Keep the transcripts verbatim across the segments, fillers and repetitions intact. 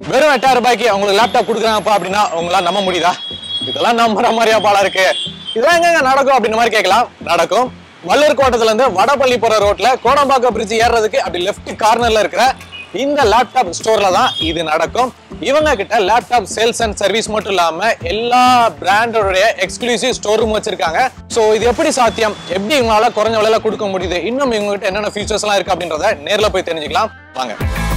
வெறும் எட்டாயிரம் ரூபாய்க்கு உங்களுக்கு லேப்டாப் கொடுக்குறாங்கப்பா அப்படின்னா உங்களால நம்ப முடியுதா? இதெல்லாம் நம்புற மாதிரியா பாலா இருக்கு, இதெல்லாம் எங்க நடக்கும் அப்படின்ற மாதிரி கேட்கலாம். நடக்கும். வள்ளூர் கோட்டத்துல இருந்து வடபள்ளி போற ரோட்ல கோடம்பாக்கம் பிரிட்ஜ் ஏறதுக்கு அப்படி லெஃப்ட் கார்னர்ல இருக்கிற இந்த லேப்டாப் ஸ்டோர்ல தான் இது நடக்கும். இவங்க கிட்ட லேப்டாப் சேல்ஸ் அண்ட் சர்வீஸ் மட்டும் இல்லாம எல்லா பிராண்டோடைய எக்ஸ்க்ளூசிவ் ஸ்டோர் ரூம் வச்சிருக்காங்க. சோ இது எப்படி சாத்தியம், எப்படி இவங்களால குறைஞ்ச விலையில கொடுக்க முடியுது, இன்னும் இவங்க கிட்ட என்னென்ன ஃபீச்சர்ஸ் எல்லாம் இருக்கு அப்படின்றத நேர்ல போய் தெரிஞ்சுக்கலாம் வாங்க.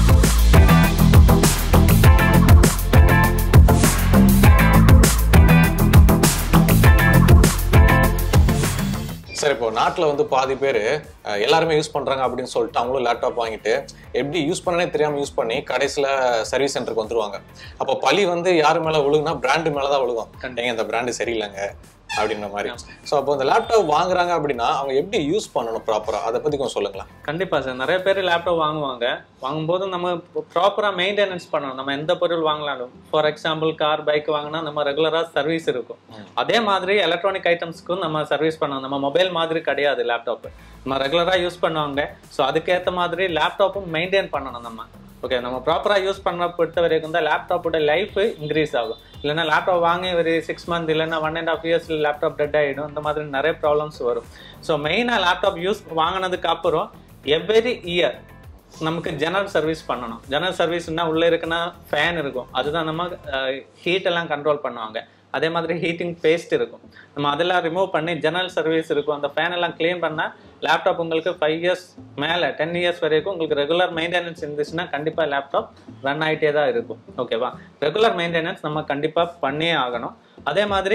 சரி, இப்போ நாட்டில் வந்து பாதி பேர் எல்லாருமே யூஸ் பண்ணுறாங்க அப்படின்னு சொல்லிட்டு அவங்களும் லேப்டாப் வாங்கிட்டு எப்படி யூஸ் பண்ணனே தெரியாமல் யூஸ் பண்ணி கடைசியில் சர்வீஸ் சென்டருக்கு வந்துருவாங்க. அப்போ பழி வந்து யார் மேலே விழுகுனா பிராண்டு மேலே தான் விழுகும். ஏங்க இந்த பிராண்டு சரியில்லைங்க அப்படின்ற மாதிரி. ஸோ அப்போ இந்த லேப்டாப் வாங்குறாங்க அப்படின்னா அவங்க எப்படி யூஸ் பண்ணணும் ப்ராப்பராக, அதை பற்றி கொஞ்சம் சொல்லுங்களா? கண்டிப்பாக சார், நிறைய பேர் லேப்டாப் வாங்குவாங்க. வாங்கும்போது நம்ம ப்ராப்பராக மெயின்டெனன்ஸ் பண்ணணும். நம்ம எந்த பொருள் வாங்கலாலும், ஃபார் எக்ஸாம்பிள் கார் பைக் வாங்கினா நம்ம ரெகுலராக சர்வீஸ் இருக்கும். அதே மாதிரி எலக்ட்ரானிக் ஐட்டம்ஸ்க்கும் நம்ம சர்வீஸ் பண்ணணும். நம்ம மொபைல் மாதிரி கிடையாது லேப்டாப், நம்ம ரெகுலராக யூஸ் பண்ணுவாங்க. ஸோ அதுக்கேற்ற மாதிரி லேப்டாப்பும் மெயின்டைன் பண்ணணும் நம்ம. ஓகே, நம்ம ப்ராப்பராக யூஸ் பண்ண பொறுத்த வரைக்கும் தான் லேப்டாப்போட லைஃப் இன்க்ரீஸ் ஆகும். இல்லைன்னா லேப்டாப் வாங்கி ஒரு சிக்ஸ் மந்த் இல்லைன்னா ஒன் அண்ட் ஆஃப் இயர்ஸ்ல லேப்டாப் டெட் ஆகிடும். இந்த மாதிரி நிறைய ப்ராப்ளம்ஸ் வரும். ஸோ மெயினாக லேப்டாப் யூஸ் வாங்கினதுக்கு அப்புறம் எவ்ரி இயர் நமக்கு ஜெனரல் சர்வீஸ் பண்ணணும். ஜெனரல் சர்வீஸ்னா உள்ளே இருக்குன்னா ஃபேன் இருக்கும், அதுதான் நம்ம ஹீட் எல்லாம் கண்ட்ரோல் பண்ணுவாங்க. அதே மாதிரி ஹீட்டிங் பேஸ்ட் இருக்கும், நம்ம அதெல்லாம் ரிமூவ் பண்ணி ஜெனரல் சர்வீஸ் இருக்கும். அந்த ஃபேன் எல்லாம் கிளீன் பண்ணால் லேப்டாப் உங்களுக்கு ஃபைவ் இயர்ஸ் மேலே டென் இயர்ஸ் வரைக்கும் உங்களுக்கு ரெகுலர் மெயின்டெனன்ஸ் இருந்துச்சுன்னா கண்டிப்பாக லேப்டாப் ரன் ஆகிட்டே தான் இருக்கும். ஓகேவா, ரெகுலர் மெயின்டெனன்ஸ் நம்ம கண்டிப்பாக பண்ணியே ஆகணும். அதே மாதிரி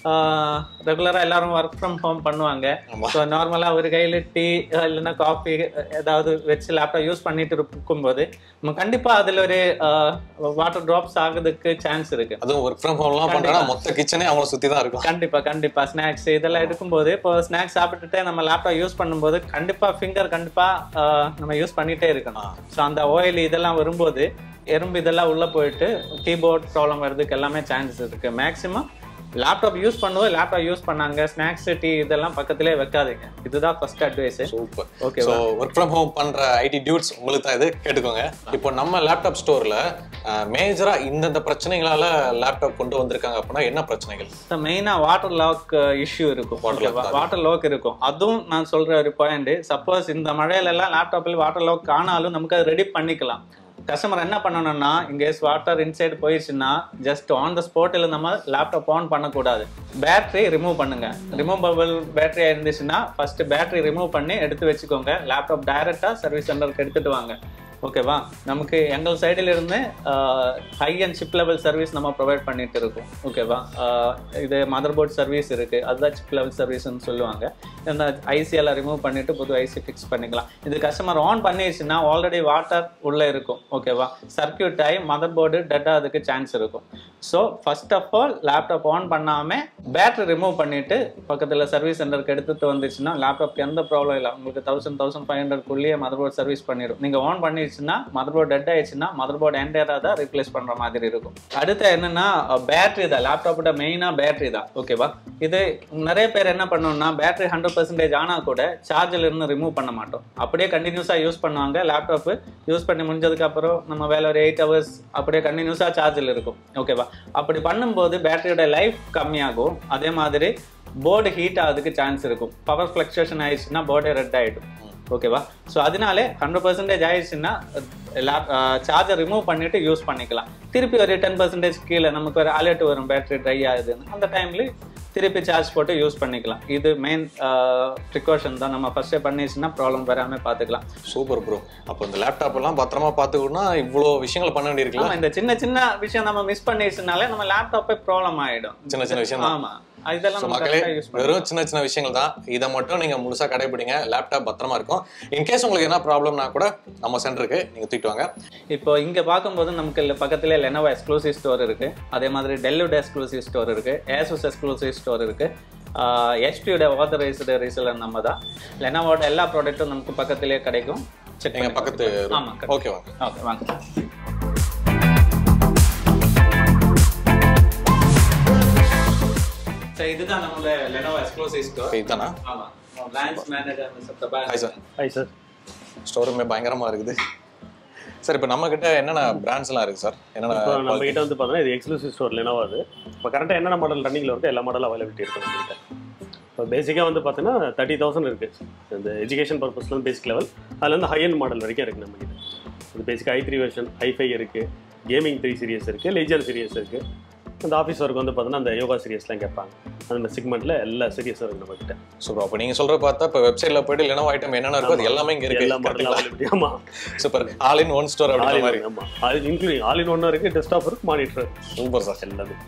ரெகுலராக எல்லாரும் ஒர்க் ஃப்ரம் ஹோம் பண்ணுவாங்க. ஸோ நார்மலாக ஒரு கையில் டீ இல்லைன்னா காஃபி ஏதாவது வச்சு லேப்டாப் யூஸ் பண்ணிட்டு இருக்கும்போது நம்ம கண்டிப்பாக அதில் ஒரு வாட்டர் ட்ராப்ஸ் ஆகுறதுக்கு சான்ஸ் இருக்கு. அதுவும் ஒர்க் ஃப்ரம் ஹோம்லாம் பண்ணுறா மொத்த கிச்சனே அவங்கள சுற்றி தான் இருக்கும். கண்டிப்பாக கண்டிப்பாக ஸ்நாக்ஸ் இதெல்லாம் இருக்கும்போது இப்போ ஸ்நாக்ஸ் சாப்பிட்டுட்டு நம்ம லேப்டாப் யூஸ் பண்ணும்போது கண்டிப்பாக ஃபிங்கர் கண்டிப்பாக நம்ம யூஸ் பண்ணிகிட்டே இருக்கணும். ஸோ அந்த ஆயில் இதெல்லாம் வரும்போது எறும்பு இதெல்லாம் உள்ள போயிட்டு கீபோர்ட் ப்ராப்ளம் வர்றதுக்கு எல்லாமே சான்சஸ் இருக்கு. மேக்ஸிமம் லேப்டாப் யூஸ் பண்ணுவோம், லேப்டாப் யூஸ் பண்ணாங்க ஸ்நாக்ஸ் டீ இதெல்லாம் பக்கத்திலே வைக்காதீங்க. இதுதான் first advice. Super. Okay, so work from home பண்ற ஐடி டியூட்ஸ் உங்களுக்கு தான் இது கேட்டுக்கோங்க. இப்போ நம்ம லேப்டாப் ஸ்டோர்ல மேஜரா இந்தந்த பிரச்சனைகளால லேப்டாப் கொண்டு வந்திருக்காங்க அப்படின்னா என்ன பிரச்சனைகள்? மெயினா வாட்டர் லாக் இஷ்யூ இருக்கும். வாட்டர் லாக் இருக்கும், அதுவும் நான் சொல்ற ஒரு பாயிண்ட். சப்போஸ் இந்த மழையில எல்லாம் லேப்டாப்ல வாட்டர் லாக் ஆனாலும் நமக்கு அதை ரெடி பண்ணிக்கலாம். கஸ்டமர் என்ன பண்ணணும்னா இங்கே வாட்டர் இன்சைடு போயிடுச்சுன்னா ஜஸ்ட் ஆன் த ஸ்பாட்டில் நம்ம லேப்டாப் ஆன் பண்ணக்கூடாது. பேட்டரி ரிமூவ் பண்ணுங்க. ரிமூவபிள் பேட்டரியா இருந்துச்சுன்னா ஃபர்ஸ்ட் பேட்டரி ரிமூவ் பண்ணி எடுத்து வச்சுக்கோங்க. லேப்டாப் டைரக்டா சர்வீஸ் சென்டருக்கு எடுத்துட்டு வாங்க. ஓகேவா, நமக்கு எங்கள் சைடில் இருந்து high and chip level service நம்ம ப்ரொவைட் பண்ணிட்டு இருக்கோம். ஓகேவா, இது மதர் போர்ட் சர்வீஸ் இருக்கு, அதுதான் சிப் லெவல் சர்வீஸ்ன்னு சொல்லுவாங்க. இந்த ஐசியெல்லாம் ரிமூவ் பண்ணிட்டு புது ஐசி ஃபிக்ஸ் பண்ணிக்கலாம். இது கஸ்டமர் ஆன் பண்ணிடுச்சுன்னா ஆல்ரெடி வாட்டர் உள்ளே இருக்கும். ஓகேவா, சர்க்கியூட் ஆகி மதர் போர்டு டெட் ஆகிறதுக்கு சான்ஸ் இருக்கும். So first of all laptop on பண்ணாமல் பேட்டரி ரிமூவ் பண்ணிட்டு பக்கத்தில் சர்வீஸ் சென்டருக்கு எடுத்துட்டு வந்துச்சுன்னா லேப்டாப்க்கு எந்த ப்ராப்ளம் இல்லை. உங்களுக்கு தௌசண்ட் தௌசண்ட் ஃபைவ் ஹண்ட்ரட்குள்ளேயே மதர் போர்ட் சர்வீஸ் பண்ணிடும். நீங்கள் ஆன் பண்ணி மதர் போர்டு டெட் ஆயிடுச்சுன்னா மதர் போர்டு என்டையரா தான் ரீப்ளேஸ் பண்ற மாதிரி இருக்கும். அடுத்து என்னன்னா பேட்டரி தான். லேப்டாப்போட மெயினா பேட்டரி தான். ஓகேவா, இது நிறைய பேர் என்ன பண்ணுவோம்னா பேட்டரி ஹண்ட்ரட் பர்சன்டேஜ் ஆனா கூட சார்ஜில் இருந்து ரிமூவ் பண்ண மாட்டோம். அப்படியே கண்டினியூஸா யூஸ் பண்ணுவாங்க. லேப்டாப் யூஸ் பண்ணி முடிஞ்சதுக்கு அப்புறம் நம்ம வேலை ஒரு எயிட் ஹவர்ஸ் அப்படியே கண்டினியூஸா சார்ஜில் இருக்கும். ஓகேவா, அப்படி பண்ணும்போது பேட்டரியோட லைஃப் கம்மியாகும். அதே மாதிரி போர்டு ஹீட் ஆகிறதுக்கு சான்ஸ் இருக்கும். பவர் ஃபிளக்சுவேஷன் ஆயிடுச்சுன்னா போர்டே ரெட் ஆயிடும். ஓகேவா, ஸோ அதனாலே ஹண்ட்ரட் பர்சன்டேஜ் ஆயிடுச்சுன்னா சார்ஜர் ரிமூவ் பண்ணிட்டு யூஸ் பண்ணிக்கலாம். திருப்பி ஒரு டென் பர்சன்டேஜ் கீழே நமக்கு ஒரு அலர்ட் வரும் பேட்டரி ட்ரை ஆகுதுன்னு, அந்த டைம்ல திருப்பி சார்ஜ் போட்டு யூஸ் பண்ணிக்கலாம். இது மெயின் ப்ரிகாஷன் தான். நம்ம ஃபர்ஸ்டே பண்ணிச்சுன்னா ப்ராப்ளம் வராமல் பார்த்துக்கலாம். Super bro. அப்போ இந்த லேப்டாப் எல்லாம் பத்திரமா பார்த்துக்கணும்னா இவ்வளோ விஷயங்கள் பண்ண வேண்டியிருக்கலாம். இந்த சின்ன சின்ன விஷயம் நம்ம மிஸ் பண்ணிடுச்சுனாலே நம்ம லேப்டாப்பே ப்ராப்ளம் ஆகிடும். சின்ன சின்ன விஷயம். ஆமாம், மக்களே வெறும் சின்ன சின்ன விஷயங்கள் தான். இதை மட்டும் நீங்க முழுசா கடைபிடிங்க, லேப்டாப் பத்திரமா இருக்கும். இன்கேஸ் உங்களுக்கு என்ன ப்ராப்ளம்னா கூட நம்ம சென்டருக்கு நீங்க தூக்கிட்டு வாங்க. இப்போ இங்க பார்க்கும்போது நமக்கு பக்கத்துல லெனோவோ எக்ஸ்க்ளூசிவ் ஸ்டோர் இருக்கு. அதே மாதிரி டெல்லோட எக்ஸ்க்ளூசிவ் ஸ்டோர் இருக்கு, ஏசஸ் எக்ஸ்க்ளூசிவ் ஸ்டோர் இருக்கு. ஹெச்பியோட ஆத்தரைஸ்டு ரீசெலர் நம்ம தான். லெனோவோட எல்லா ப்ராடக்ட்டும் நமக்கு பக்கத்திலே கிடைக்கும். செக் பக்கத்து. ஆமா, ஓகே வாங்க. ஓகே வாங்க. இதுதான் நம்மளோட லெனோவோ எக்ஸ்க்ளூசிவ் ஸ்டோர். இதுதானா? ஆமா. Branch manager mister Prabhakar. Hi sir. Hi sir. Store ரூமே பயங்கரமா இருக்குது. சார் இப்போ நம்ம கிட்ட என்னென்ன பிராண்ட்ஸ்லாம் இருக்குது சார்? என்னென்ன இப்போ நம்ம கிட்ட வந்து பார்த்தீங்கன்னா இது எக்ஸ்க்ளூசிவ் ஸ்டோர் லெனோவா அது. இப்போ கரெக்டாக என்னென்ன மாடல் ரன்னிங்கில் இருக்கோ எல்லா மாடலும் அவைலபிலிட்டி இருக்குது நம்ம கிட்ட. இப்போ பேசிக்காக வந்து பார்த்தீங்கன்னா தேர்ட்டி தௌசண்ட் இருக்குது இந்த எஜுகேஷன் பர்பஸ்லாம் பேசிக் லெவல். அதில் வந்து ஹை அண்ட் மாடல் வரைக்கும் இருக்குது நம்ம கிட்ட. இது பேசிக்காக i three version, i five இருக்குது, கேமிங் த்ரீ சீரியஸ் இருக்குது, லெஜர் சீரியஸ் இருக்குது. அந்த ஆஃபீஸ் ஒர்க் வந்து பார்த்தீங்கன்னா அந்த யோகா சீரியஸ்லாம் கேட்பாங்க. அந்த செக்மெண்ட்டில் எல்லா சீரியஸும் இருக்குது நம்ம கிட்ட. சூப்பர். அப்போ நீங்கள் சொல்கிற பார்த்தா இப்போ வெப்சைட்டில் போய்ட்டு லெனோவா ஐட்டம் என்னென்ன இருக்கோ அது எல்லாமே இங்கே இருக்குது. எல்லா மாடலும் அவைலபிலிட்டி. ஆமாம், super. All in one store அப்படிங்கிற மாதிரி. ஆமாம், அது இன்க்ளூடிங் ஆல் இன் ஒன்னும் இருக்குது, டெஸ்க்டாப் இருக்குது, மானிட்டர். Super sir. எல்லாமே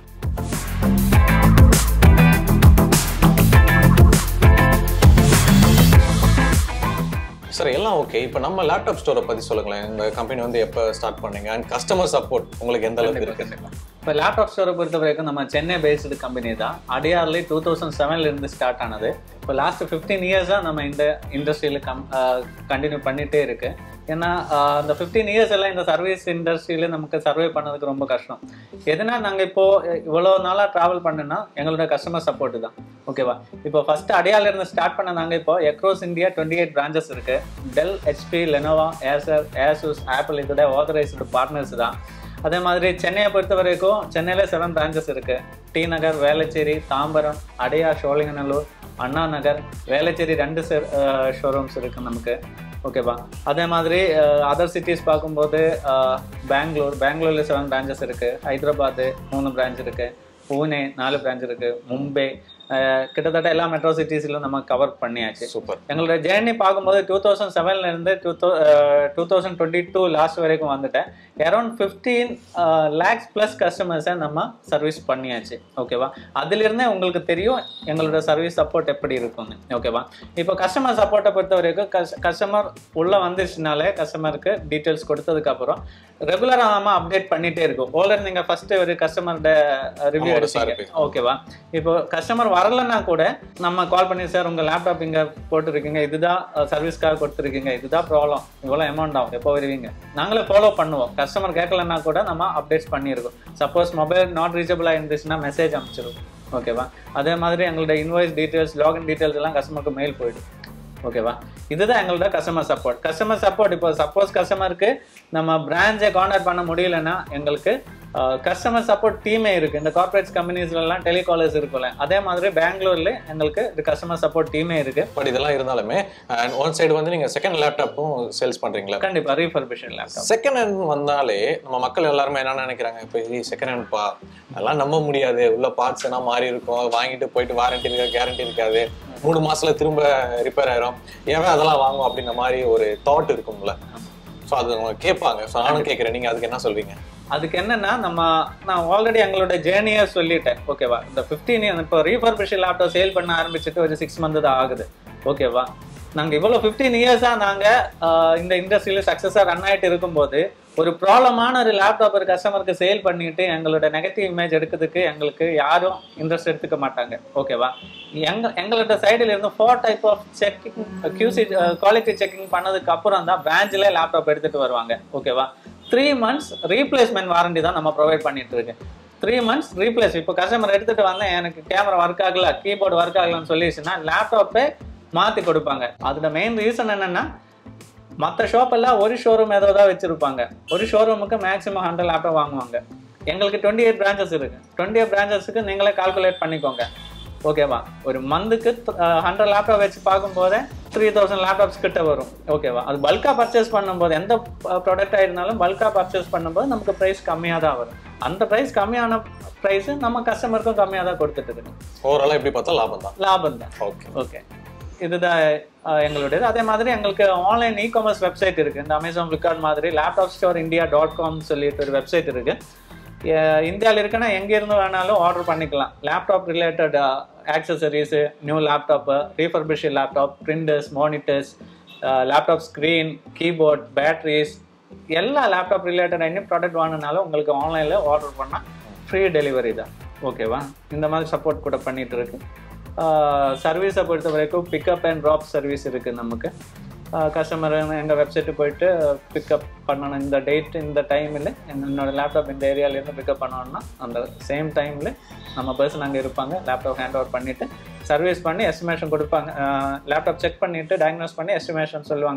சார் எல்லாம் ஓகே. இப்போ நம்ம லேப்டாப் ஸ்டோரை பற்றி சொல்லுங்களேன். இந்த கம்பெனி வந்து எப்போ ஸ்டார்ட் பண்ணீங்க அண்ட் கஸ்டமர் சப்போர்ட் உங்களுக்கு எந்த அளவுக்கு இருக்குது? இப்போ லேப்டாப் ஸ்டோரை பொறுத்த வரைக்கும் நம்ம சென்னை பேஸ்டு கம்பெனி தான். அடியார்லேயே டூ தௌசண்ட் செவன்லேருந்து ஸ்டார்ட் ஆனது. இப்போ லாஸ்ட் ஃபிஃப்டீன் இயர்ஸாக நம்ம இந்த இண்டஸ்ட்ரியில் கம் கண்டினியூ பண்ணிகிட்டே இருக்கு. ஏன்னா அந்த ஃபிஃப்டீன் இயர்ஸ் எல்லாம் இந்த சர்வீஸ் இண்டஸ்ட்ரியில் நமக்கு சர்வே பண்ணதுக்கு ரொம்ப கஷ்டம். எதுனா நாங்கள் இப்போது இவ்வளோ நாளாக ட்ராவல் பண்ணுன்னா எங்களோட கஸ்டமர் சப்போர்ட்டு தான். ஓகேவா? இப்போ ஃபஸ்ட்டு அடியார்லேருந்து ஸ்டார்ட் பண்ண நாங்கள் இப்போ across India twenty eight branches இருக்குது. Dell, HP, Lenovo, Acer, Asus, Apple இதோட ஆத்தரைஸ்டு பார்ட்னர்ஸ் தான். அதே மாதிரி சென்னையை பொறுத்த வரைக்கும் சென்னையில் செவன் பிரான்ச்சஸ் இருக்குது. டி நகர், வேளச்சேரி, தாம்பரம், அடையார், ஷோலிங்கநல்லூர், அண்ணா நகர், வேளச்சேரி ரெண்டு ஷோரூம்ஸ் இருக்குது நமக்கு. ஓகேவா? அதே மாதிரி அதர் சிட்டிஸ் பார்க்கும்போது பெங்களூர் பெங்களூரில் செவன் பிரான்ச்சஸ் இருக்குது. ஹைதராபாத் மூணு பிரான்ச் இருக்குது. பூனே நாலு பிரான்ச் இருக்குது. மும்பை, கிட்டத்தட்ட எல்லா மெட்ரோ சிட்டிஸிலும் நம்ம கவர் பண்ணியாச்சு. சூப்பர். எங்களோட ஜேர்னி பார்க்கும்போது டூ தௌசண்ட் செவன்லேருந்து two thou two thousand twenty two last வரைக்கும் வந்துட்டேன். அரௌண்ட் ஃபிஃப்டீன் லேக்ஸ் ப்ளஸ் கஸ்டமர்ஸை நம்ம சர்வீஸ் பண்ணியாச்சு. ஓகேவா? அதிலிருந்தே உங்களுக்கு தெரியும் எங்களோட சர்வீஸ் சப்போர்ட் எப்படி இருக்கும்னு. ஓகேவா? இப்போ கஸ்டமர் சப்போர்ட்டை பொறுத்த வரைக்கும் கஸ் கஸ்டமர் உள்ளே வந்துச்சுனாலே கஸ்டமருக்கு டீட்டெயில்ஸ் கொடுத்ததுக்கப்புறம் ரெகுலராக நம்ம அப்டேட் பண்ணிகிட்டே இருக்கும். ஓலர் நீங்கள் ஃபஸ்ட்டு ஒரு கஸ்டமரோட ரிவ்யூ எடுப்பீங்க. ஓகேவா? இப்போ கஸ்டமர் வரலன்னா கூட நம்ம கால் பண்ணி, சார் உங்கள் லேப்டாப் இங்கே போட்டுருக்கீங்க, இதுதான் சர்வீஸ்க்காக கொடுத்துருக்கீங்க, இதுதான் ப்ராப்ளம், இவ்வளோ அமௌண்ட் ஆகும், எப்போ வருவீங்க, நாங்களே ஃபாலோ பண்ணுவோம். கஸ்டமர் கேட்கலன்னா கூட நம்ம அப்டேட்ஸ் பண்ணியிருக்கோம். சப்போஸ் மொபைல் நாட் ரீச்சபிளாக இருந்துச்சுன்னா மெசேஜ் அனுப்பிச்சிருவோம். ஓகேவா? அதே மாதிரி எங்களோட இன்வாய்ஸ் டீட்டெயில்ஸ், லாகின் டீட்டெயில்ஸ் எல்லாம் கஸ்டமருக்கு மெயில் போயிடும். ஓகேவா? இதுதான் எங்களோட கஸ்டமர் சப்போர்ட். கஸ்டமர் சப்போர்ட் இப்போ சப்போஸ் கஸ்டமருக்கு நம்ம பிரான்ச்சை கான்டாக்ட் பண்ண முடியலன்னா எங்களுக்கு கஸ்டமர் சப்போர்ட் டீமே இருக்குது. இந்த கார்பரேட்ஸ் கம்பெனிஸ்லாம் டெலிகாலர்ஸ் இருக்குல்ல, அதே மாதிரி பெங்களூர்ல எங்களுக்கு கஸ்டமர் சப்போர்ட் டீமே இருக்குது. பட் இதெல்லாம் இருந்தாலுமே அண்ட் ஒன் சைடு வந்து நீங்கள் செகண்ட் லேப்டாப்பும் சேல்ஸ் பண்ணுறீங்களா? கண்டிப்பாக ரீஃபர்பிஷன் லேப்டாப். செகண்ட் ஹேண்ட் வந்தாலே நம்ம மக்கள் எல்லாருமே என்ன நினைக்கிறாங்க, இப்போ இது செகண்ட் ஹேண்ட்ப்பா அதெல்லாம் நம்ப முடியாது, உள்ள பார்ட்ஸ் என்ன மாறி இருக்கும், வாங்கிட்டு போயிட்டு வாரண்டி இருக்காது, கேரண்டி இருக்காது, மூணு மாசத்துல திரும்ப ரிப்பேர் ஆயிரும், ஏன் அதெல்லாம் வாங்கும் அப்படின்ற மாதிரி ஒரு தாட் இருக்கும்ல. ஸோ அது அவங்க கேட்பாங்க. ஸோ நானும் கேட்குறேன், நீங்கள் அதுக்கு என்ன சொல்வீங்க? அதுக்கு என்னன்னா, நம்ம நான் ஆல்ரெடி எங்களோட ஜேர்னியை சொல்லிட்டேன். ஓகேவா? இந்த ஃபிஃப்டீன் இப்போ ரீஃபர்பிஷன் லேப்டாப் சேல் பண்ண ஆரம்பிச்சுட்டு ஒரு சிக்ஸ் மந்த் தான் ஆகுது. ஓகேவா? நாங்கள் இவ்வளோ ஃபிஃப்டீன் இயர்ஸாக நாங்கள் இந்த இண்டஸ்ட்ரியில் சக்ஸஸாக ரன் ஆகிட்டு இருக்கும்போது ஒரு ப்ராப்ளமான ஒரு லேப்டாப் ஒரு கஸ்டமருக்கு சேல் பண்ணிட்டு எங்களோட நெகட்டிவ் இமேஜ் எடுக்கிறதுக்கு எங்களுக்கு யாரும் இன்ட்ரெஸ்ட் எடுத்துக்க மாட்டாங்க. ஓகேவா? எங்க எங்களோட சைடில் இருந்து four type of checking, QC quality checking பண்ணதுக்கு அப்புறம் தான் பிரான்ச்சில் லேப்டாப் எடுத்துகிட்டு வருவாங்க. ஓகேவா? த்ரீ மந்த்ஸ் ரீப்ளேஸ்மெண்ட் வாரண்டி தான் நம்ம ப்ரொவைட் பண்ணிட்டு இருக்கு. Three months replace. இப்போ கஸ்டமர் எடுத்துகிட்டு வந்தேன், எனக்கு கேமரா ஒர்க் ஆகல, கீபோர்டு ஒர்க் ஆகலன்னு சொல்லிடுச்சுன்னா லேப்டாப்பே மாற்றி கொடுப்பாங்க. அதோட மெயின் ரீசன் என்னென்னா, மற்ற ஷாப்பெல்லாம் ஒரு ஷோரூம் ஏதோ தான் வச்சுருப்பாங்க. ஒரு ஷோரூமுக்கு மேக்ஸிமம் ஹண்ட்ரட் லேப்டாப் வாங்குவாங்க. எங்களுக்கு டுவெண்ட்டி எயிட் பிரான்ச்சஸ் இருக்குது. டுவெண்ட்டி எயிட் பிரான்ச்சஸுக்கு நீங்களே கால்குலேட் பண்ணிக்கோங்க. ஓகேவா? ஒரு மந்த்துக்கு ஹண்ட்ரட் லேப்டாப் வச்சு பார்க்கும்போதே த்ரீ தௌசண்ட் லேப்டாப்ஸ் கிட்ட வரும். ஓகேவா? அது பல்காக பர்ச்சேஸ் பண்ணும்போது, எந்த ப்ராடக்டாக இருந்தாலும் பல்காக பர்ச்சேஸ் பண்ணும்போது நமக்கு ப்ரைஸ் கம்மியாக தான் வரும். அந்த ப்ரைஸ் கம்மியான ப்ரைஸு நம்ம கஸ்டமருக்கும் கம்மியாக தான் கொடுத்துட்டு இருக்கோம். ஓவராலாக எப்படி பார்த்தா லாபம் தான். லாபம் தான். ஓகே ஓகே இதுதான் எங்களுடையது. அதே மாதிரி எங்களுக்கு ஆன்லைன் இ காமர்ஸ் வெப்சைட் இருக்குது. இந்த அமேசான், ஃப்ளிப்கார்ட் மாதிரி laptop store India dot com சொல்லிட்டு ஒரு வெப்சைட் இருக்குது. இந்தியாவில் இருக்குன்னா எங்கேருந்து வேணாலும் ஆர்டர் பண்ணிக்கலாம். Laptop related accessories, new laptop, refurbished laptop, printers, monitors, laptop screen, keyboard, batteries, எல்லா லேப்டாப் ரிலேட்டட் என்ன ப்ராடக்ட் வாங்கினாலும் உங்களுக்கு ஆன்லைனில் ஆர்டர் பண்ணால் ஃப்ரீ டெலிவரி தான். ஓகேவா? இந்த மாதிரி சப்போர்ட் கூட பண்ணிகிட்டு இருக்கு. சர்வீஸை பொறுத்த வரைக்கும் பிக்கப் அண்ட் ட்ராப் சர்வீஸ் இருக்குது நமக்கு. கஸ்டமர் எங்கள் வெப்சைட்டு போயிட்டு பிக்கப் பண்ணணும், இந்த டேட் இந்த டைமில் என்னோடய லேப்டாப் இந்த ஏரியாவிலேருந்து பிக்கப் பண்ணணும்னா அந்த சேம் டைமில் நம்ம பர்சன் அங்கே இருப்பாங்க. லேப்டாப் ஹேண்ட் ஓவர் பண்ணிவிட்டு சர்வீஸ் பண்ணி எஸ்டிமேஷன் கொடுப்பாங்க. லேப்டாப் செக் பண்ணிவிட்டு டயக்னோஸ் பண்ணி எஸ்டிமேஷன் சொல்லுவாங்க.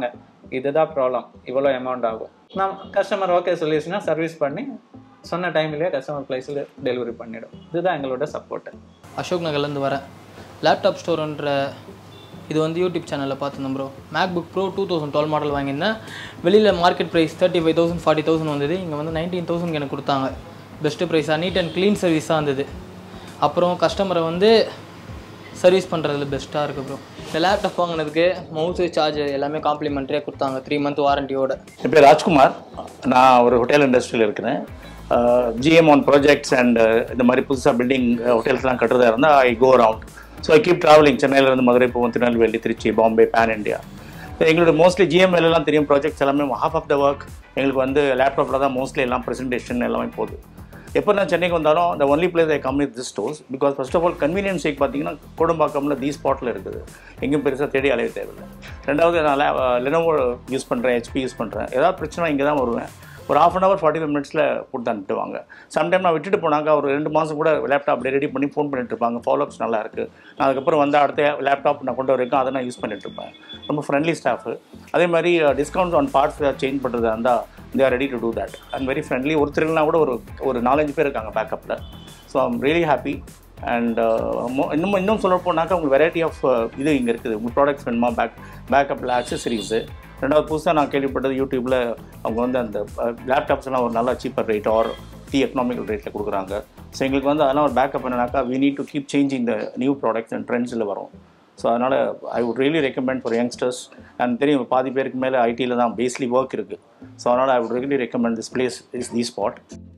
இதுதான் ப்ராப்ளம், இவ்வளோ அமௌண்ட் ஆகும். நம்ம கஸ்டமர் ஓகே சொல்லிடுச்சுன்னா சர்வீஸ் பண்ணி சொன்ன டைம்லேயே கஸ்டமர் ப்ளேஸில் டெலிவரி பண்ணிவிடும். இதுதான் எங்களோட சப்போர்ட்டு. அசோக் நகர்லேருந்து வரேன். லேப்டாப் ஸ்டோர்ன்ற இது வந்து யூடியூப் சேனலில் பார்த்துருந்தேன் bro. MacBook Pro two thousand twelve model வாங்கியிருந்தேன். வெளியில் market price thirty five thousand forty thousand வந்தது. இங்கே வந்து நைன்டீன் தௌசண்ட் எனக்கு கொடுத்தாங்க. பெஸ்ட்டு ப்ரைஸாக நீட் அண்ட் க்ளீன் சர்வீஸாக இருந்தது. அப்புறம் கஸ்டமரை வந்து சர்வீஸ் பண்ணுறதுல பெஸ்ட்டாக இருக்குது ப்ரோ. இந்த லேப்டாப் வாங்கினதுக்கு மவுஸு சார்ஜர் எல்லாமே காம்ப்ளிமெண்ட்ரியாக கொடுத்தாங்க, த்ரீ மந்த் வாரண்டியோட. என் பேர் ராஜ்குமார். நான் ஒரு ஹோட்டல் இண்டஸ்ட்ரியில் இருக்கிறேன். ஜிஎம் ஆன் ப்ராஜெக்ட்ஸ் அண்ட் இந்த மாதிரி புதுசாக பில்டிங் ஹோட்டல்ஸ்லாம் கட்டுறதா இருந்தால் I go around. So I keep travelling. சென்னையிலேருந்து மதுரை போவோம், திருநெல்வேலி, திருச்சி, பாம்பே, பேன் இண்டியா. எங்களோட மோஸ்ட்லி ஜிஎம் எல்லாம் தெரியும். ப்ராஜெக்ட்ஸ் எல்லாமே ஹாஃப் ஆஃப் த ஒர்க் எங்களுக்கு வந்து லேப்டாப்பில் தான் மோஸ்ட்லி எல்லாம் ப்ரெசன்டேஷன் எல்லாமே போகுது. எப்போ நான் சென்னைக்கு வந்தாலும் the only place I come with this stores because first of all convenience sake பார்த்தீங்கன்னா கோடம்பாக்கம்ல தி ஸ்பாட்டில் இருக்குது, எங்கேயும் பெருசாக தேடி அலைய தேவையில்லை. ரெண்டாவது நான் லெனோவோ யூஸ் பண்ணுறேன், ஹெச்பி யூஸ் பண்ணுறேன். ஏதாவது பிரச்சனை இங்கே தான் வருவேன். ஒரு half an hour forty five மினிட்ஸில் கொடுத்து அனுப்பிட்டுவாங்க. சம்டைம் நான் விட்டுட்டு போனாங்க ஒரு ரெண்டு மாதம் கூட லேப்டாப் அப்படியே ரெடி பண்ணி ஃபோன் பண்ணிட்டு இருப்பாங்க. ஃபாலோஅப்ஸ் நல்லா இருக்குது. நான் அதுக்கப்புறம் வந்து அடுத்த லேப்டாப் நான் கொண்டு வரைக்கும் அதை நான் யூஸ் பண்ணிட்டு இருப்பேன். ரொம்ப ஃப்ரெண்ட்லி ஸ்டாஃபு. அதே மாதிரி டிஸ்கவுண்ட்ஸ் ஆன் பார்ட்ஸ் சேஞ்ச் பண்ணுறதா இருந்தால் they are ready to do that and very friendly. ஒருத்தருனா கூட ஒரு ஒரு நாலஞ்சு பேர் இருக்காங்க பேக்கப்பில். So I'm really happy. And இன்னும் இன்னும் சொல்ல போனாக்கா உங்களுக்கு வெரைட்டி ஆஃப் இது இங்கே இருக்குது. உங்கள் ப்ராடக்ட்ஸ் வேணுமா, பேக் பேக்கப்பில் அக்சசரிஸு. ரெண்டாவது புதுசாக நான் கேள்விப்பட்டது யூடியூப்பில் அவங்க வந்து அந்த லேப்டாப்ஸ் எல்லாம் ஒரு நல்ல cheaper rate or the economical ரேட்டில் கொடுக்குறாங்க. ஸோ எங்களுக்கு வந்து அதெல்லாம் ஒரு பேக்கப் என்னன்னாக்கா we need to keep changing the new products and ட்ரெண்ட்ஸில் வரும். ஸோ அதனால் I would really recommend for youngsters. And தெரியும் பாதி பேருக்கு மேலே ஐடியில் தான் பேஸ்லி ஒர்க் இருக்குது. ஸோ அதனால் I would really recommend this place is the spot.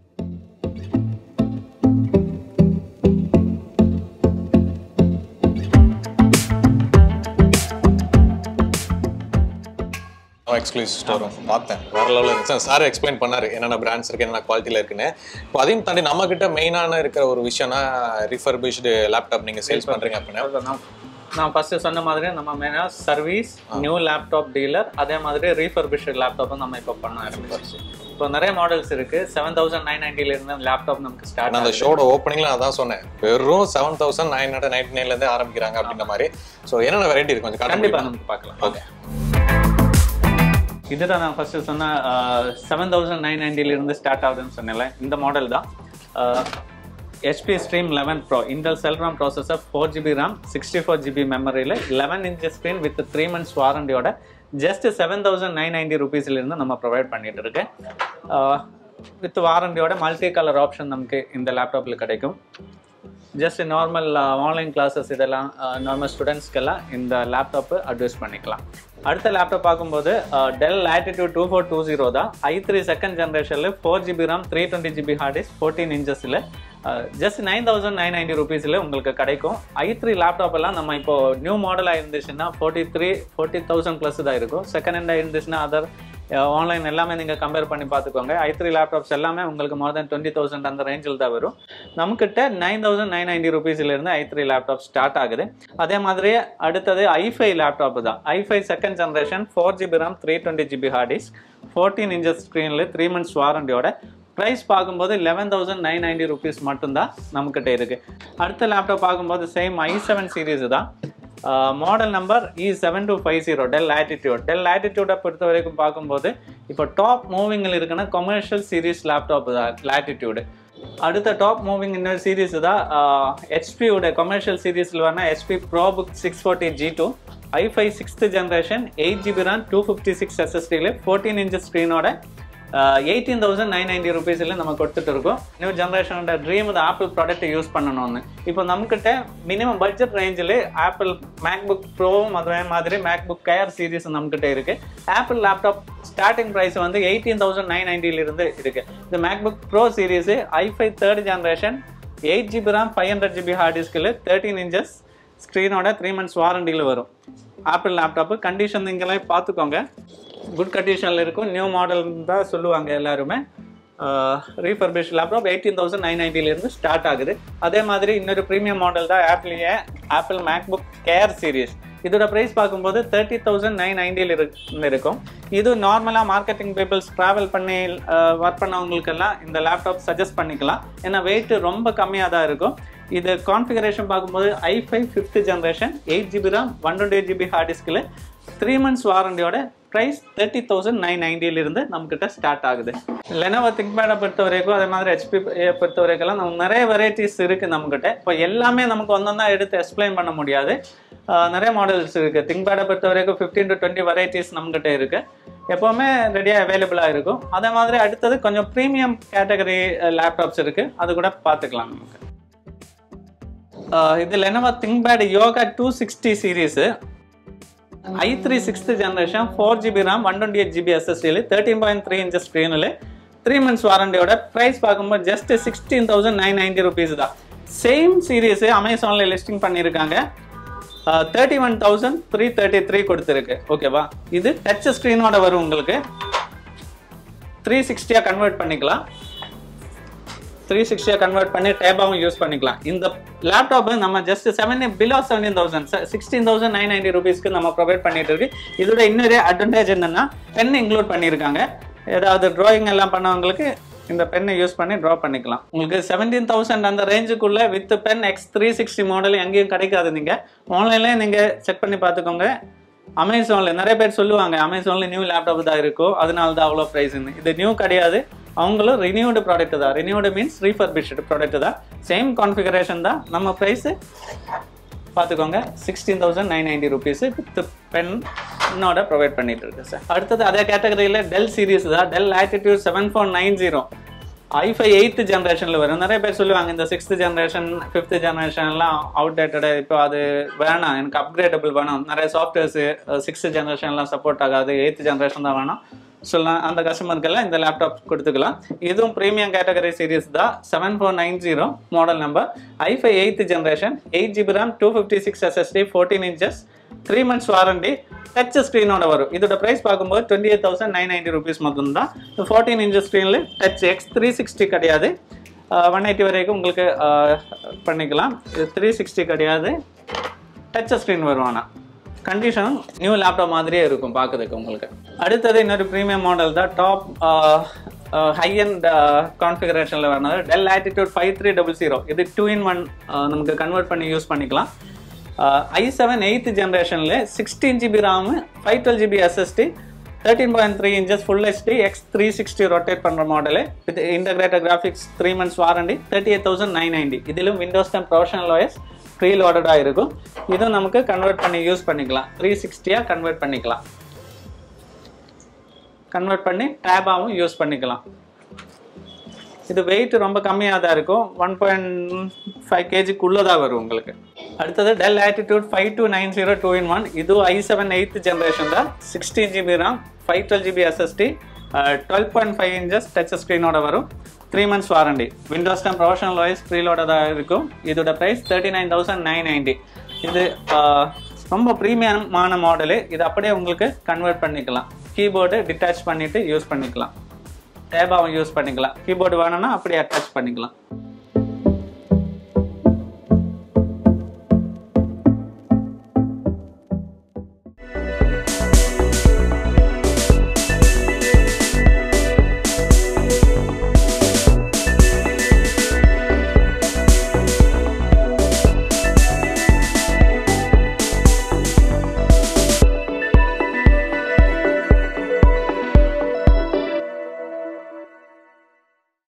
Exclusive store பார்த்தேன், வேற லெவலில் இருந்துச்சு. சார் எக்ஸ்பிளைன் பண்ணாரு என்னென்ன பிராண்ட்ஸ் இருக்கு, என்னென்ன குவாலிட்டியில் இருக்குன்னு. இப்போ அதையும் தாண்டி நம்ம கிட்ட மெயினான இருக்கிற ஒரு விஷயம்னா ரிஃபர்பிஷ்டு லேப்டாப் நீங்கள் சேல்ஸ் பண்ணுறீங்க அப்படின்னா நான் ஃபர்ஸ்ட் சொன்ன மாதிரி நம்ம மெயினாக சர்வீஸ், நியூ லேப்டாப் டீலர், அதே மாதிரி ரீஃபர்பிஷ்டு லேப்டாப்பும் நம்ம இப்போ பண்ண ஆரம்பிச்சிருச்சு. இப்போ நிறைய மாடல்ஸ் இருக்கு. செவன் தௌசண்ட் நைன் நைன்டில இருந்து லேப்டாப் நமக்கு ஸ்டார்ட். அந்த ஷோட ஓப்பனிங்ல அதான் சொன்னேன், வெறும் seven thousand nine hundred ninety நைன்ல இருந்து ஆரம்பிக்கிறாங்க அப்படின்ற மாதிரி. ஸோ என்னென்ன வெரைட்டி இருக்கு கொஞ்சம் கண்டிப்பாக நமக்கு பார்க்கலாம். ஓகே, இதுதான் நான் ஃபர்ஸ்ட் சொன்ன செவன் தௌசண்ட் நைன் நைன்டில இருந்து ஸ்டார்ட் ஆகுதுன்னு சொன்னேன்ல, இந்த மாடல் தான். H P Stream eleven Pro Intel Celeron processor, four G B RAM, sixty-four G B memory, eleven inch screen with three months warranty oda just seven thousand nine hundred ninety rupees la irundhu nama provide பண்ணிட்டு இருக்கு. with warranty oda multi color option நமக்கு இந்த லேப்டாப்ல கிடைக்கும். just normal online classes இதெல்லாம் normal students கெல்லாம் இந்த laptop advice பண்ணிக்கலாம். அடுத்த லேப்டாப் பார்க்கும்போது Dell Latitude two four two zero தான். i three செகண்ட் ஜெனரேஷன்ல four G B RAM, three twenty G B hard disk, fourteen inchesல just nine thousand nine ninety ருபீஸ்ல உங்களுக்கு கிடைக்கும். ஐ த்ரீ லேப்டாப் எல்லாம் நம்ம இப்போ நியூ மாடலாக இருந்துச்சுன்னா forty three forty thousand plus தான் இருக்கும். செகண்ட் ஹேண்டாக இருந்துச்சுன்னா அதர் ஆன்லைன் எல்லாமே நீங்கள் கம்பேர் பண்ணி பார்த்துக்கோங்க. ஐ த்ரீ லேப்டாப்ஸ் எல்லாமே உங்களுக்கு மோர் தென் டுவெண்ட்டி தௌசண்ட் அந்த ரேஞ்சில் தான் வரும். நம்மக்கிட்ட நைன் தௌசண்ட் நைன் நைன்டி ருபீஸ்லேருந்து ஐ த்ரீ லேப்டாப் ஸ்டார்ட் ஆகுது. அதே மாதிரி அடுத்தது ஐ ஃபைவ் லேப்டாப் தான். I five second generation, four GB RAM, three twenty GB hard disk, fourteen inches ஸ்க்ரீனில் த்ரீ மந்த்ஸ் வாரண்டியோட ப்ரைஸ் பார்க்கும்போது eleven thousand nine ninety rupees மட்டும்தான் நம்மக்கிட்ட இருக்குது. அடுத்த லேப்டாப் பார்க்கும்போது சேம் ஐ செவன் சீரீஸ் தான். Model number E seven two five zero Dell Latitude. Dell லேட்டிடியூடை பொறுத்த வரைக்கும் பார்க்கும்போது இப்போ டாப் மூவிங்கில் இருக்குன்னா கமர்ஷியல் சீரீஸ் லேப்டாப் தான் லேட்டிடியூடு. அடுத்த டாப் மூவிங் இன்னொரு சீரீஸ் தான் ஹெச்பியோட கமர்ஷியல் சீரீஸில் வரனா HP ProBook six forty G two i five sixth generation, eight GB RAM, two fifty six எஸ்எஸ்டியில் ஃபோர்டீன் இன்ச் ஸ்க்ரீனோட எயிட்டீன் தௌசண்ட் நைன் நைன்டி ருபீஸில் நம்ம கொடுத்துட்டு இருக்கோம். நியூ ஜென்ரேஷனோட ட்ரீம் இந்த ஆப்பிள் ப்ராடக்ட் யூஸ் பண்ணணும்னு. இப்போ நம்மக்கிட்ட மினிமம் பட்ஜெட் ரேஞ்சில் ஆப்பிள் மேக்புக் ப்ரோவும் அதே மாதிரி மேக்புக் கேர் சீரீஸ் நம்மக்கிட்ட இருக்குது. ஆப்பிள் லேப்டாப் ஸ்டார்டிங் ப்ரைஸ் வந்து எயிட்டீன் தௌசண்ட் நைன் நைன்டிலிருந்து இருக்குது. இந்த MacBook Pro series i five third generation, eight GB RAM, five hundred GB hard டிஸ்கில் தேர்ட்டீன் இன்ச்சஸ் ஸ்க்ரீனோட த்ரீ மந்த்ஸ் வாரண்டியில் வரும். ஆப்பிள் லேப்டாப்பு கண்டிஷன் நீங்களே பார்த்துக்கோங்க, குட் கண்டிஷனில் இருக்கும். நியூ மாடல் தான் சொல்லுவாங்க எல்லாருமே. Refurbish laptop eighteen thousand nine நைன்டிலேருந்து ஸ்டார்ட் ஆகுது. அதே மாதிரி இன்னொரு ப்ரீமியம் மாடல் தான் ஆப்பிள்லேயே ஆப்பிள் மேக்புக் கேர் சீரீஸ். இதோட ப்ரைஸ் பார்க்கும்போது தேர்ட்டி தௌசண்ட் நைன் நைன்டியில் இருக்கும். இது நார்மலாக மார்க்கெட்டிங் பீப்புள்ஸ் ட்ராவல் பண்ணி ஒர்க் பண்ணவங்களுக்கெல்லாம் இந்த லேப்டாப் சஜஸ்ட் பண்ணிக்கலாம். ஏன்னா வெயிட் ரொம்ப கம்மியாக தான் இருக்கும். இது கான்ஃபிகரேஷன் பார்க்கும்போது i five fifth generation, eight GB RAM, one twenty eight GB hard டிஸ்கில் த்ரீ மந்த்ஸ் வாரண்டியோட ப்ரைஸ் தேர்ட்டி தௌசண்ட் நைன் நைன்டிலிருந்து நம்மக்கிட்ட ஸ்டார்ட் ஆகுது. லெனோவோ திங்க்பேடை பொறுத்த வரைக்கும் அதே மாதிரி ஹெச்பி பொறுத்த வரைக்கும் நம்ம நிறைய வெரைட்டிஸ் இருக்குது நம்மக்கிட்ட. இப்போ எல்லாமே நமக்கு ஒன்றொன்னா எடுத்து எக்ஸ்பிளைன் பண்ண முடியாது. நிறைய மாடல்ஸ் இருக்குது. திங்க்பேடை பொறுத்த வரைக்கும் ஃபிஃப்டீன் டு டுவெண்ட்டி வெரைட்டிஸ் நம்மக்கிட்ட இருக்குது. எப்போவுமே ரெடியாக அவைலபிளாக இருக்கும். அதே மாதிரி அடுத்தது கொஞ்சம் ப்ரீமியம் கேட்டகரி லேப்டாப்ஸ் இருக்குது, அது கூட பார்த்துக்கலாம் நமக்கு. இது Lenovo ThinkPad Yoga two sixty series i three sixth generation four GB RAM one twenty eight GB எஸ்எஸ்டியில் தேர்ட்டின் பாயிண்ட் த்ரீ இன்ச்சஸ் ஸ்க்ரீனில் த்ரீ மந்த்ஸ் வாரண்டியோட ப்ரைஸ் பார்க்கும்போது just sixteen thousand nine ninety rupees தான். சேம் சீரீஸு அமேசானில் listing பண்ணியிருக்காங்க. Thirty one thousand three thirty three கொடுத்துருக்கு. ஓகேவா, இது டச் ஸ்க்ரீனோட வரும். உங்களுக்கு த்ரீ சிக்ஸ்டியாக கன்வெர்ட் பண்ணிக்கலாம். த்ரீ சிக்ஸ்டியாக கன்வெர்ட் பண்ணி டேபாவும் யூஸ் பண்ணிக்கலாம். இந்த லேப்டாப்பு நம்ம just seven below seventeen thousand sixteen thousand nine ninety ருபீஸ்க்கு நம்ம ப்ரொவைட் பண்ணிட்டு இருக்கு. இதோட இன்னொரு அட்வான்டேஜ் என்னன்னா பென் இன்க்ளூட் பண்ணியிருக்காங்க. ஏதாவது ட்ராயிங் எல்லாம் பண்ணவங்களுக்கு இந்த பென்னை யூஸ் பண்ணி ட்ரா பண்ணிக்கலாம். உங்களுக்கு செவன்டீன் தௌசண்ட் அந்த ரேஞ்சுக்குள்ள with pen X three sixty model எங்கேயும் கிடைக்காது. நீங்கள் ஆன்லைன்லேயே நீங்கள் செக் பண்ணி பார்த்துக்கோங்க. அமேசானில் நிறைய பேர் சொல்லுவாங்க அமேசானில் நியூ லேப்டாப் தான் இருக்கும், அதனால தான் அவ்வளோ ப்ரைஸ்ன்னு. இது நியூ கிடையாது, அவங்களும் ரினியூடு ப்ராடக்ட் தான். ரினியூடு மீன்ஸ் ரீஃபர்பிஷ்டு ப்ராடக்ட் தான். சேம் கான்ஃபிகரேஷன் தான். நம்ம ப்ரைஸு பார்த்துக்கோங்க, sixteen thousand nine ninety rupees with பென்னோட ப்ரொவைட் பண்ணிட்டு இருக்கு சார். அடுத்தது அதே கேட்டகரியில் டெல் சீரீஸ் தான். Dell Latitude seven four nine zero i five eighth ஜென்ரேஷனில் வரும். நிறைய பேர் சொல்லுவாங்க இந்த சிக்ஸ்த் ஜென்ரேஷன் ஃபிஃப்த் ஜென்ரேஷன்லாம் அவுடேட்டடு, இப்போ அது வேணாம், எனக்கு அப்கிரேடபிள் வேணும், நிறைய சாஃப்ட்வேர்ஸு சிக்ஸ்த் ஜென்ரேஷன்லாம் சப்போர்ட் ஆகாது, எயித்து ஜென்ரேஷன் தான் வேணும் சொல்லலாம். அந்த கஸ்டமருக்கெல்லாம் இந்த லேப்டாப் கொடுத்துக்கலாம். இதுவும் ப்ரீமியம் கேட்டகரி சீரீஸ் தான். Seven four nine zero model number, I five eighth generation, eight GB RAM, two fifty six SSD, fourteen inches, three months warranty, touch ஸ்க்ரீனோட வரும். இதோட ப்ரைஸ் பார்க்கும்போது twenty eight thousand nine ninety rupees மட்டும் தான். Fourteen inches ஸ்க்ரீனில் touch X three sixty கிடையாது, one eighty வரைக்கும் உங்களுக்கு பண்ணிக்கலாம். இது த்ரீ சிக்ஸ்டி கிடையாது, டச் ஸ்க்ரீன் வரும். ஆனால் கண்டிஷனும் நியூ லேப்டாப் மாதிரியே இருக்கும் பார்க்குறதுக்கு உங்களுக்கு. அடுத்தது இன்னொரு ப்ரீமியம் மாடல் தான். டாப் ஹை அண்ட் கான்ஃபிகரேஷனில் வரது Dell Latitude five three double zero. இது டூ இன் ஒன் நமக்கு கன்வெர்ட் பண்ணி யூஸ் பண்ணிக்கலாம். ஐ செவன் எயித்து ஜென்ரேஷனில் sixteen GB RAM, five twelve GB SSD, thirteen point three inches full HD, X three sixty rotate பண்ணுற model with integrated graphics, three months warranty, thirty eight thousand nine ninety. இதிலும் Windows ten professional OS pre லோடடாக இருக்கும். இதுவும் நமக்கு convert பண்ணி use பண்ணிக்கலாம். Three சிக்ஸ்டியாக convert பண்ணிக்கலாம். கன்வெர்ட் பண்ணி டேபாகவும் யூஸ் பண்ணிக்கலாம். இது வெயிட் ரொம்ப கம்மியாக தான் இருக்கும், ஒன் பாயிண்ட் ஃபைவ் கேஜிக்குள்ளே தான் வரும் உங்களுக்கு. அடுத்தது Dell Latitude five two nine zero two in one. இதுவும் ஐ செவன் எயித்து ஜென்ரேஷன் தான். Sixteen GB RAM, five twelve GB SSD, twelve point five inches touch ஸ்க்ரீனோட வரும். Three months warranty, Windows ten professional voice preload தான் இருக்கும். இதோட price thirty nine thousand nine ninety. இது ரொம்ப ப்ரீமியமான model. இது அப்படியே உங்களுக்கு கன்வெர்ட் பண்ணிக்கலாம். கீபோர்டு டிட்டாச் பண்ணிவிட்டு யூஸ் பண்ணிக்கலாம். டேபாவும் யூஸ் பண்ணிக்கலாம். கீபோர்டு வேணும்னா அப்படியே அட்டாச் பண்ணிக்கலாம்.